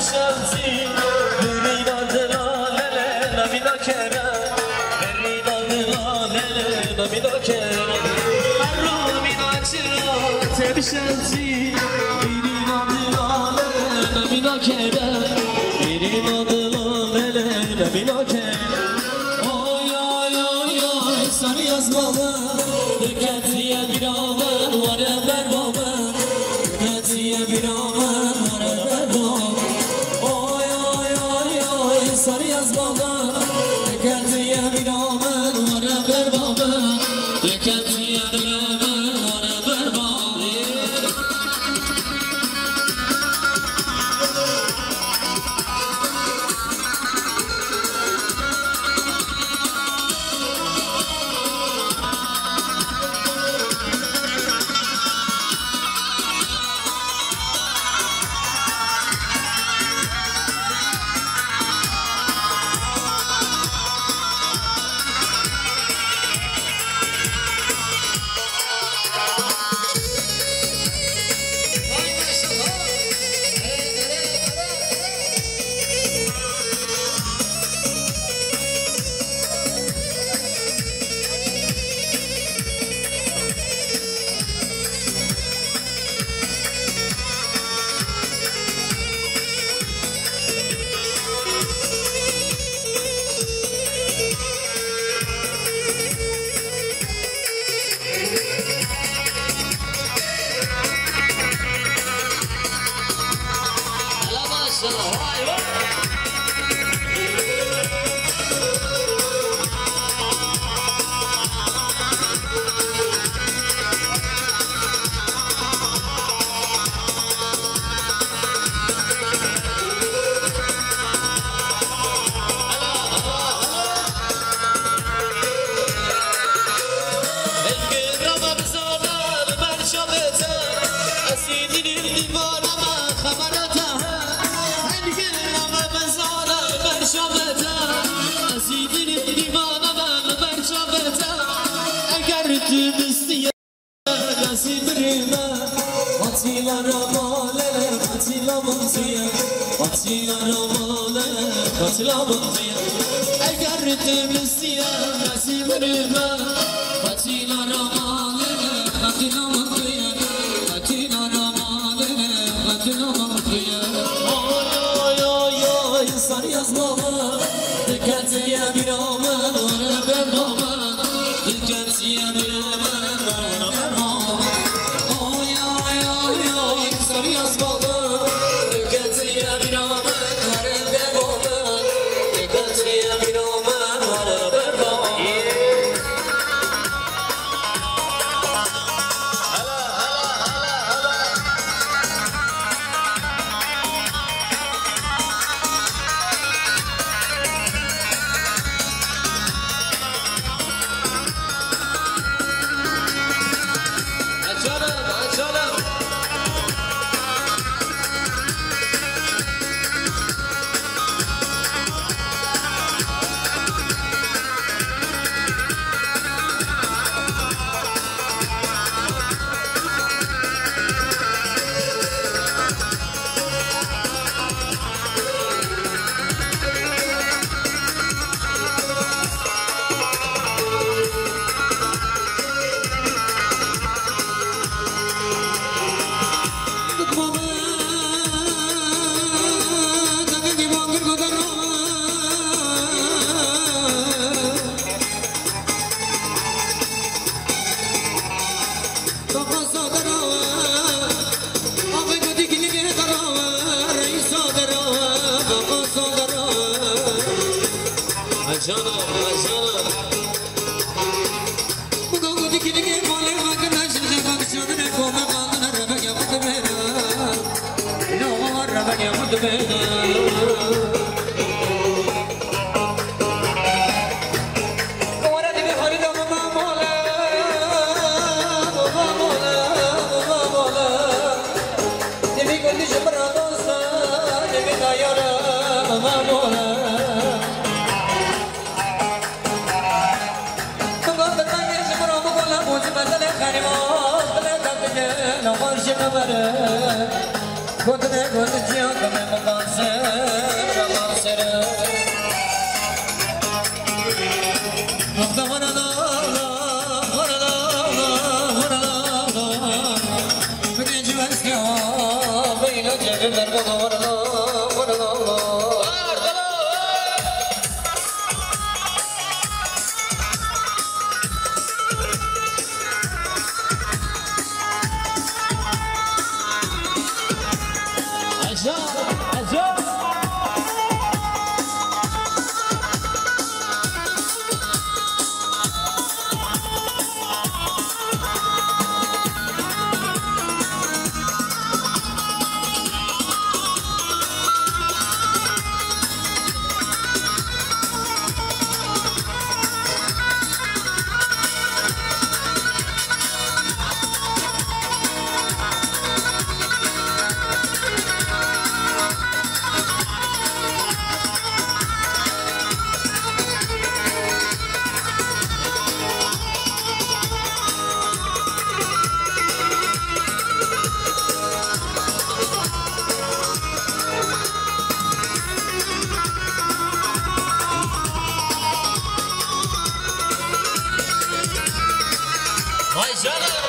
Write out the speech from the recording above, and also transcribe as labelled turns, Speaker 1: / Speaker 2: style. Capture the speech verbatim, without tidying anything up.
Speaker 1: شمسی بری دادلالله نمیدا کرم بری دادلالله نمیدا کرم هر رو میدا چرا شمسی بری دادلالله نمیدا کرم بری دادلالله نمیدا کرم آی آی آی آی سری از بابا دکتیه بیرامن واره بر بابا دکتیه بیرامن واره بر بابا آی آی آی آی سری از بابا دکتیه بیرامن واره بر بابا دکتیه بیرامن واره بر بابا اگر تمسیه نصیب رما قتیلا رماله قتیلا مخیه قتیلا رماله قتیلا مخیه آی آی آی سری از بابا دکتیه بیرامن واره بر بابا دکتیه بیرامن واره بر بابا آی آی آی آی سری از بابا دکتیه بیرامن واره بر بابا Kodne kodne kodne mukanser mukanser Nokta vara la la vara la la vara la la Birinci versiya Beyla cebirler bana vara la vara la la Vay canım.